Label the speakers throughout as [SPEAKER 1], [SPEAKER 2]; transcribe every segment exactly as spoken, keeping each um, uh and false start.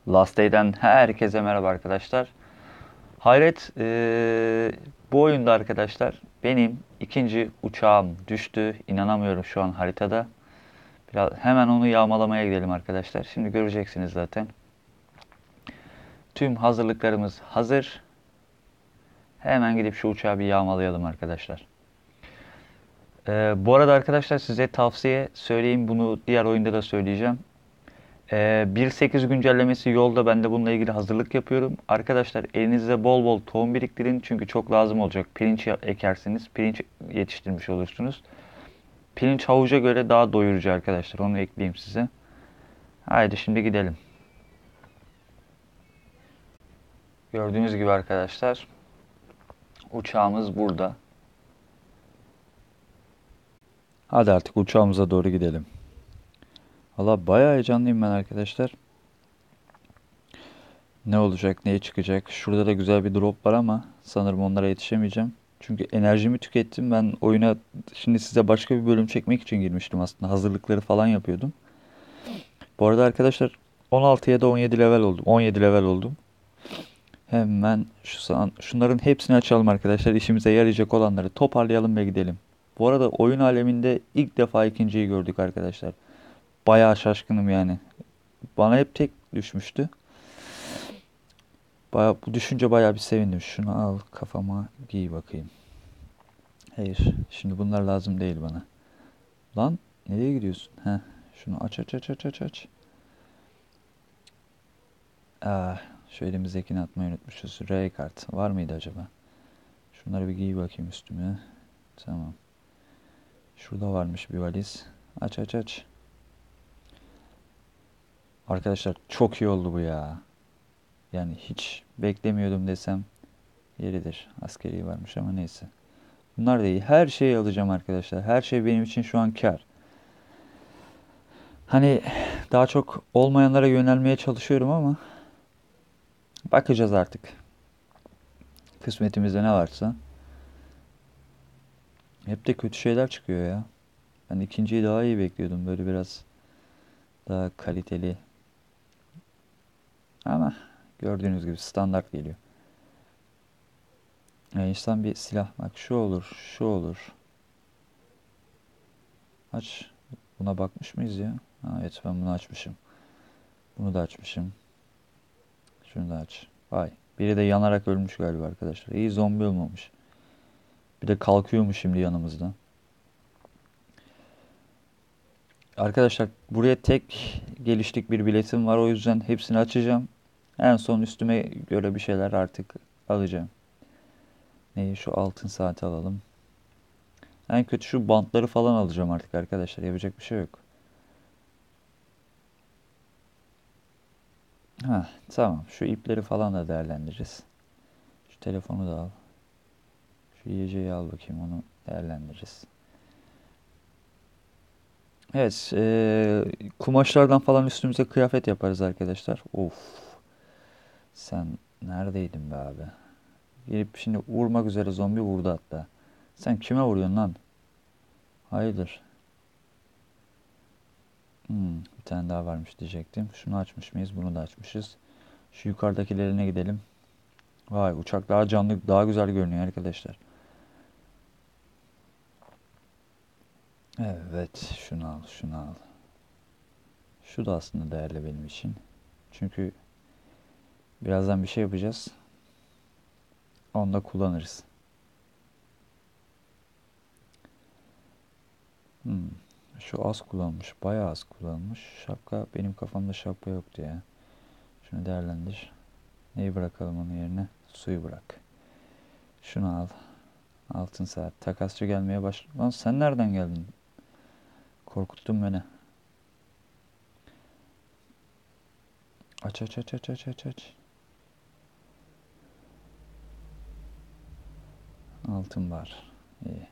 [SPEAKER 1] Last Day'den herkese merhaba arkadaşlar. Hayret, eee, bu oyunda arkadaşlar benim ikinci uçağım düştü. İnanamıyorum şu an haritada. Biraz hemen onu yağmalamaya gidelim arkadaşlar. Şimdi göreceksiniz zaten. Tüm hazırlıklarımız hazır. Hemen gidip şu uçağı bir yağmalayalım arkadaşlar. Eee, bu arada arkadaşlar size tavsiye söyleyeyim. Bunu diğer oyunda da söyleyeceğim. Ee, bir nokta sekiz güncellemesi yolda. Ben de bununla ilgili hazırlık yapıyorum. Arkadaşlar elinizde bol bol tohum biriktirin. Çünkü çok lazım olacak. Pirinç ekersiniz. Pirinç yetiştirmiş olursunuz. Pirinç havuca göre daha doyurucu arkadaşlar. Onu ekleyeyim size. Haydi şimdi gidelim. Gördüğünüz gibi arkadaşlar uçağımız burada. Hadi artık uçağımıza doğru gidelim. Valla bayağı heyecanlıyım ben arkadaşlar. Ne olacak, neye çıkacak? Şurada da güzel bir drop var ama sanırım onlara yetişemeyeceğim. Çünkü enerjimi tükettim. Ben oyuna şimdi size başka bir bölüm çekmek için girmiştim aslında. Hazırlıkları falan yapıyordum. Bu arada arkadaşlar on altı ya da on yedi level oldum. on yedi level oldum. Hemen şu san şunların hepsini açalım arkadaşlar. İşimize yarayacak olanları toparlayalım ve gidelim. Bu arada oyun aleminde ilk defa ikinciyi gördük arkadaşlar. Bayağı şaşkınım yani. Bana hep tek düşmüştü. Bayağı, bu düşünce bayağı bir sevindim. Şunu al kafama giy bakayım. Hayır. Şimdi bunlar lazım değil bana. Lan nereye gidiyorsun? Heh. Şunu aç aç aç aç aç aç. Ah, şu elimizdekini atmayı unutmuşuz. R kart var mıydı acaba? Şunları bir giy bakayım üstüme. Tamam. Şurada varmış bir valiz. Aç aç aç. Arkadaşlar çok iyi oldu bu ya. Yani hiç beklemiyordum desem yeridir. Askeri varmış ama neyse. Bunlar da iyi. Her şeyi alacağım arkadaşlar. Her şey benim için şu an kar. Hani daha çok olmayanlara yönelmeye çalışıyorum ama bakacağız artık. Kısmetimizde ne varsa. Hep de kötü şeyler çıkıyor ya. Ben ikinciyi daha iyi bekliyordum. Böyle biraz daha kaliteli. Ama gördüğünüz gibi standart geliyor. Yani insan bir silah. Bak şu olur, şu olur. Aç. Buna bakmış mıyız ya? Ha, evet ben bunu açmışım. Bunu da açmışım. Şunu da aç. Vay. Biri de yanarak ölmüş galiba arkadaşlar. İyi zombi olmamış. Bir de kalkıyormuş şimdi yanımızda. Arkadaşlar buraya tek gelişlik bir biletim var. O yüzden hepsini açacağım. En son üstüme göre bir şeyler artık alacağım. Neyi şu altın saati alalım. En kötü şu bantları falan alacağım artık arkadaşlar. Yapacak bir şey yok. Ha, tamam. Şu ipleri falan da değerlendiririz. Şu telefonu da al. Şu yiyeceği al bakayım. Onu değerlendiririz. Evet. Ee, kumaşlardan falan üstümüze kıyafet yaparız arkadaşlar. Of. Sen neredeydin be abi? Gelip şimdi vurmak üzere zombi vurdu hatta. Sen kime vuruyorsun lan? Hayırdır? Hmm, bir tane daha varmış diyecektim. Şunu açmış mıyız? Bunu da açmışız. Şu yukarıdakilerine gidelim. Vay uçak daha canlı, daha güzel görünüyor arkadaşlar. Evet, şunu al, şunu al. Şu da aslında değerli benim için. Çünkü birazdan bir şey yapacağız. Onu da kullanırız. Hmm, şu az kullanmış, bayağı az kullanmış. Şapka, benim kafamda şapka yoktu ya. Şunu değerlendir. Neyi bırakalım onun yerine? Suyu bırak. Şunu al. Altın saat. Takasçı gelmeye başladı. Lan sen nereden geldin? Korkuttun beni. Aç aç aç aç aç aç aç. Altın var. İyi.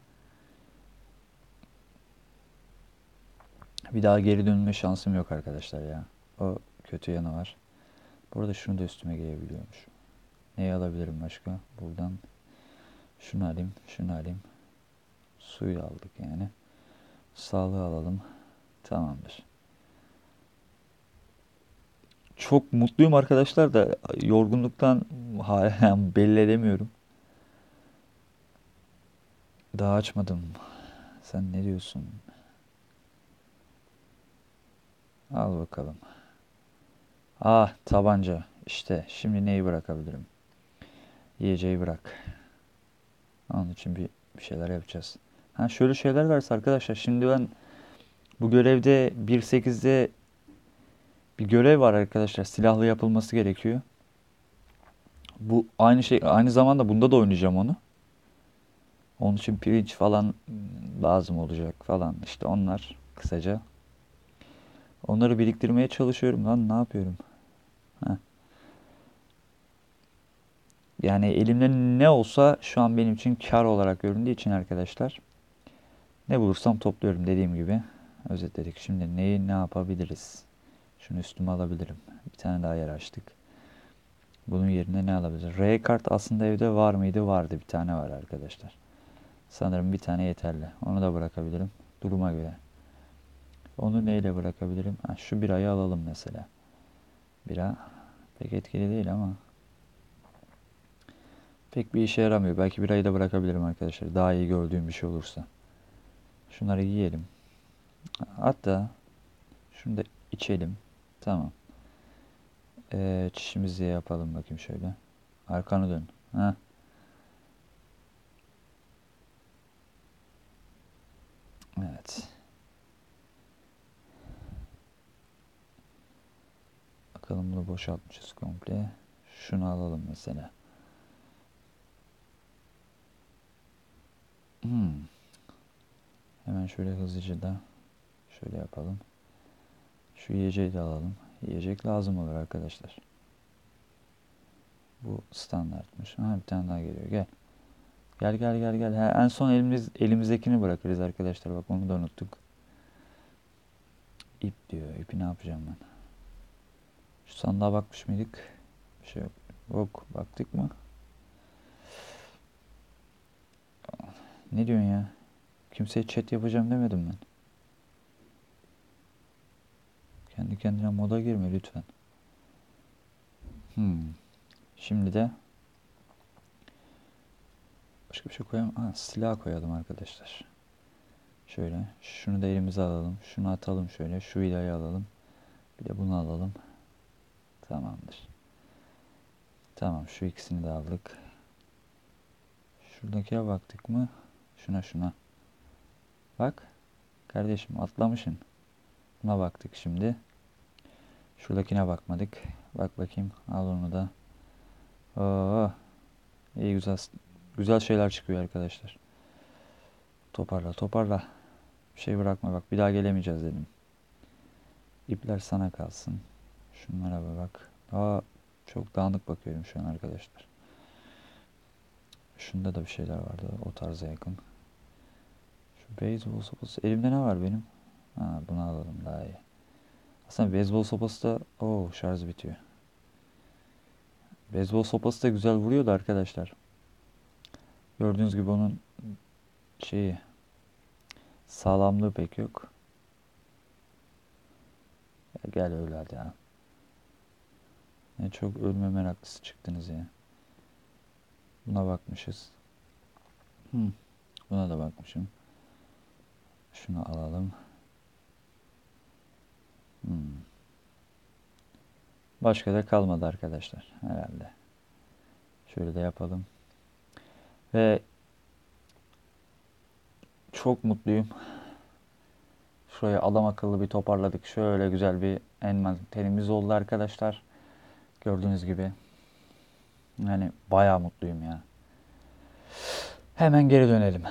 [SPEAKER 1] Bir daha geri dönme şansım yok arkadaşlar ya. O kötü yanı var. Bu arada şunu da üstüme giyebiliyormuş. Neyi alabilirim başka? Buradan şunu alayım, şunu alayım. Suyu aldık yani. Sağlığı alalım. Tamamdır. Çok mutluyum arkadaşlar da yorgunluktan hala belli edemiyorum. Daha açmadım. Sen ne diyorsun? Al bakalım. Ah, tabanca. İşte şimdi neyi bırakabilirim? Yiyeceği bırak. Onun için bir, bir şeyler yapacağız. Ha, şöyle şeyler varsa arkadaşlar. Şimdi ben bu görevde bir nokta sekizde bir görev var arkadaşlar. Silahlı yapılması gerekiyor. Bu aynı şey, aynı zamanda bunda da oynayacağım onu. Onun için pirinç falan lazım olacak falan. İşte onlar kısaca. Onları biriktirmeye çalışıyorum lan, ne yapıyorum? Heh. Yani elimde ne olsa şu an benim için kar olarak göründüğü için arkadaşlar. Ne bulursam topluyorum dediğim gibi. Özetledik. Şimdi neyi ne yapabiliriz? Şunu üstüme alabilirim. Bir tane daha yer açtık. Bunun yerine ne alabiliriz? R kart aslında evde var mıydı? Vardı. Bir tane var arkadaşlar. Sanırım bir tane yeterli. Onu da bırakabilirim. Duruma göre. Onu neyle bırakabilirim? Ha, şu birayı alalım mesela. Bira pek etkili değil ama pek bir işe yaramıyor. Belki birayı da bırakabilirim arkadaşlar. Daha iyi gördüğüm bir şey olursa. Şunları yiyelim. Hatta şunu da içelim. Tamam. Ee, çişimizi yapalım bakayım şöyle. Arkanı dön. Ha. Evet. Bakalım bunu boşaltmışız komple. Şunu alalım mesela. Hmm. Hemen şöyle hızlıca da şöyle yapalım. Şu yiyeceği de alalım. Yiyecek lazım olur arkadaşlar. Bu standartmış. Ha, bir tane daha geliyor. Gel. Gel gel gel gel. Ha, en son elimiz elimizdekini bırakırız arkadaşlar. Bak onu da unuttuk. İp diyor. İpi ne yapacağım ben? Şu sandığa bakmış mıydık? Bir şey yok. Yok. Baktık mı? Ne diyorsun ya? Kimseye chat yapacağım demedim ben. Kendi kendine moda girme lütfen. Hmm. Şimdi de başka bir şey koyalım. Ha, silah koyalım arkadaşlar. Şöyle. Şunu da elimize alalım. Şunu atalım şöyle. Şu vidayı alalım. Bir de bunu alalım. Tamamdır. Tamam, şu ikisini de aldık. Şuradakine baktık mı? Şuna şuna. Bak. Kardeşim atlamışsın. Buna baktık şimdi. Şuradakine bakmadık. Bak bakayım. Al onu da. Oo, iyi güzel. Güzel şeyler çıkıyor arkadaşlar. Toparla toparla. Bir şey bırakma bak. Bir daha gelemeyeceğiz dedim. İpler sana kalsın. Şunlara bir bak. Aa, çok dağınık bakıyorum şu an arkadaşlar. Şunda da bir şeyler vardı. O tarza yakın. Şu beyzbol sopası. Elimde ne var benim? Ha, bunu alalım daha iyi. Aslında beyzbol sopası da... Oo, şarj bitiyor. Beyzbol sopası da güzel vuruyordu arkadaşlar. Gördüğünüz gibi onun şeyi, sağlamlığı pek yok. Ya gel öyle hadi ya. Ne çok ölme meraklısı çıktınız ya. Buna bakmışız. Hmm. Buna da bakmışım. Şunu alalım. Hmm. Başka da kalmadı arkadaşlar herhalde. Şöyle de yapalım. Ve çok mutluyum. Şurayı adam akıllı bir toparladık. Şöyle güzel bir envanterimiz oldu arkadaşlar. Gördüğünüz gibi. Yani bayağı mutluyum ya. Hemen geri dönelim.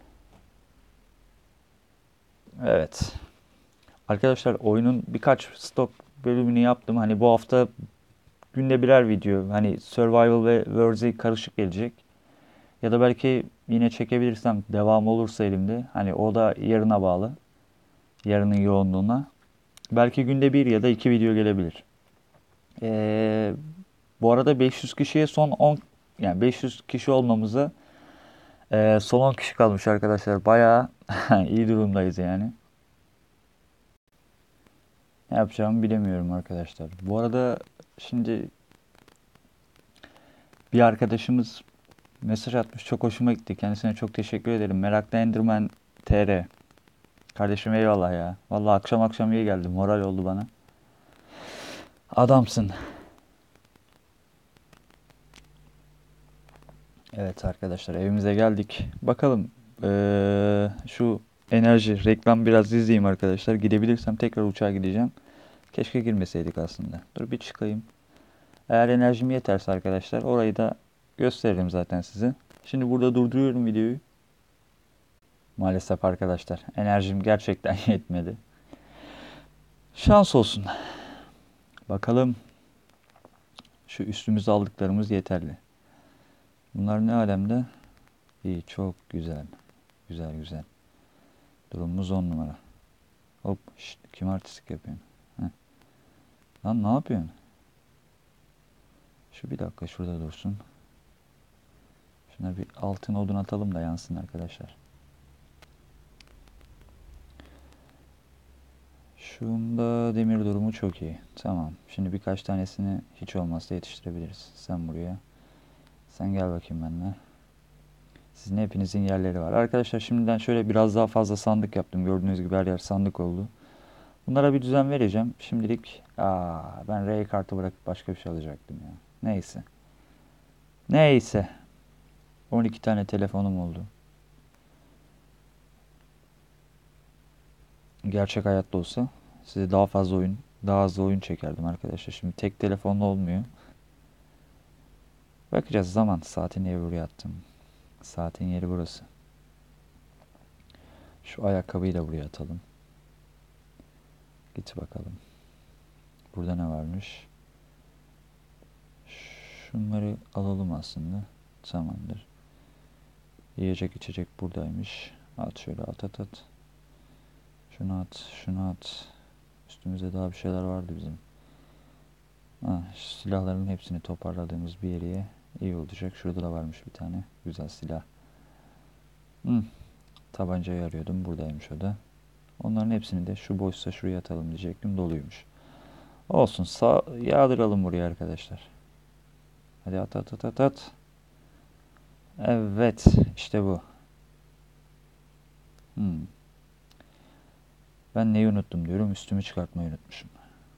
[SPEAKER 1] Evet. Arkadaşlar oyunun birkaç stok bölümünü yaptım. Hani bu hafta günde birer video. Hani Survival ve Worlds'e karışık gelecek. Ya da belki yine çekebilirsem devam olursa elimde. Hani o da yarına bağlı. Yarının yoğunluğuna. Belki günde bir ya da iki video gelebilir. Ee, bu arada beş yüz kişiye son on, yani beş yüz kişi olmamıza e, son on kişi kalmış arkadaşlar. Bayağı iyi durumdayız yani. Ne yapacağımı bilemiyorum arkadaşlar. Bu arada şimdi bir arkadaşımız mesaj atmış. Çok hoşuma gitti. Kendisine çok teşekkür ederim. Meraklı Enderman T R. Kardeşim eyvallah ya. Vallahi akşam akşam iyi geldi. Moral oldu bana. Adamsın. Evet arkadaşlar, evimize geldik. Bakalım ee, şu enerji reklam biraz izleyeyim arkadaşlar. Gidebilirsem tekrar uçağa gideceğim. Keşke girmeseydik aslında. Dur bir çıkayım. Eğer enerjim yeterse arkadaşlar orayı da gösteririm zaten size. Şimdi burada durduruyorum videoyu. Maalesef arkadaşlar enerjim gerçekten yetmedi. Şans olsun. Bakalım şu üstümüze aldıklarımız yeterli. Bunlar ne alemde? İyi, çok güzel. Güzel güzel. Durumumuz on numara. Hop, şşt, kim artistik yapıyorsun? Heh. Lan ne yapıyorsun? Şu bir dakika şurada dursun. Şuna bir altın odun atalım da yansın arkadaşlar. Şunda demir durumu çok iyi. Tamam. Şimdi birkaç tanesini hiç olmazsa yetiştirebiliriz. Sen buraya. Sen gel bakayım benimle. Sizin hepinizin yerleri var. Arkadaşlar şimdiden şöyle biraz daha fazla sandık yaptım. Gördüğünüz gibi her yer sandık oldu. Bunlara bir düzen vereceğim. Şimdilik aa, ben R kartı bırakıp başka bir şey alacaktım ya. Neyse. Neyse. on iki tane telefonum oldu. Gerçek hayatta olsa size daha fazla oyun, daha hızlı oyun çekerdim arkadaşlar. Şimdi tek telefonla olmuyor. Bakacağız zaman. Saatin yeri buraya attım. Saatin yeri burası. Şu ayakkabıyı da buraya atalım. Git bakalım. Burada ne varmış? Şunları alalım aslında. Tamamdır. Yiyecek içecek buradaymış. At şöyle at at at. Şunu at, şunu at. Üstümüzde daha bir şeyler vardı bizim. Ha, silahların hepsini toparladığımız bir yere iyi olacak. Şurada da varmış bir tane. Güzel silah. Hmm. Tabancayı arıyordum. Buradaymış o da. Onların hepsini de şu boşsa şuraya atalım diyecektim. Doluymuş. Olsun. Sağ, yağdıralım buraya arkadaşlar. Hadi at at at at at. Evet. İşte bu. Hmm. Ben neyi unuttum diyorum. Üstümü çıkartmayı unutmuşum.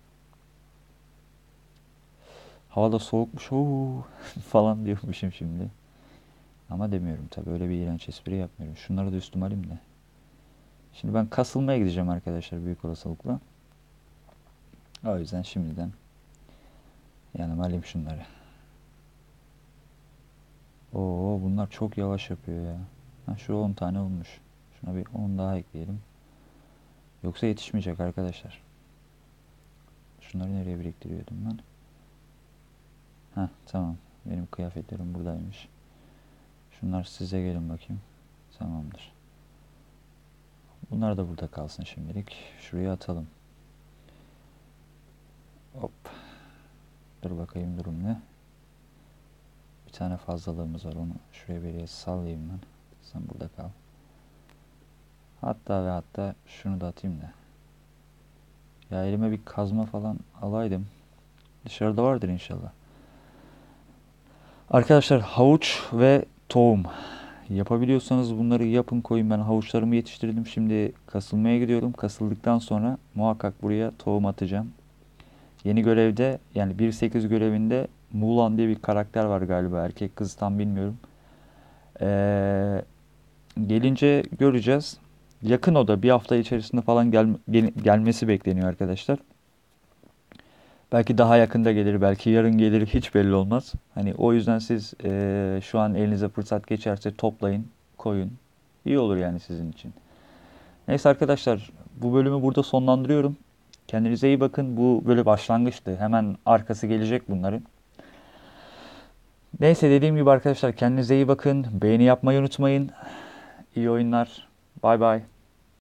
[SPEAKER 1] Havada soğukmuş ooo falan diyormuşum şimdi. Ama demiyorum tabi, öyle bir iğrenç espri yapmıyorum. Şunları da üstüme alayım da. Şimdi ben kasılmaya gideceğim arkadaşlar büyük olasılıkla. O yüzden şimdiden yanıma alayım şunları. Oo, bunlar çok yavaş yapıyor ya. Ha, şu on tane olmuş. Şuna bir on daha ekleyelim. Yoksa yetişmeyecek arkadaşlar. Şunları nereye biriktiriyordum ben? Ha tamam. Benim kıyafetlerim buradaymış. Şunlar size gelin bakayım. Tamamdır. Bunlar da burada kalsın şimdilik. Şuraya atalım. Hop. Dur bakayım durum ne? Bir tane fazlalığımız var, onu şuraya bir yere sallayayım ben. Sen burada kal. Hatta ve hatta şunu da atayım da. Ya elime bir kazma falan alaydım. Dışarıda vardır inşallah. Arkadaşlar havuç ve tohum. Yapabiliyorsanız bunları yapın, koyun. Ben havuçlarımı yetiştirdim. Şimdi kasılmaya gidiyorum. Kasıldıktan sonra muhakkak buraya tohum atacağım. Yeni görevde, yani bir nokta sekiz görevinde Mulan diye bir karakter var galiba. Erkek kız tam bilmiyorum. Ee, gelince göreceğiz. Yakın, o da bir hafta içerisinde falan gel, gel, gelmesi bekleniyor arkadaşlar. Belki daha yakında gelir, belki yarın gelir, hiç belli olmaz. Hani o yüzden siz e, şu an elinize fırsat geçerse toplayın, koyun. İyi olur yani sizin için. Neyse arkadaşlar, bu bölümü burada sonlandırıyorum. Kendinize iyi bakın. Bu böyle başlangıçtı. Hemen arkası gelecek bunların. Neyse, dediğim gibi arkadaşlar, kendinize iyi bakın. Beğeni yapmayı unutmayın. İyi oyunlar. Bay bay.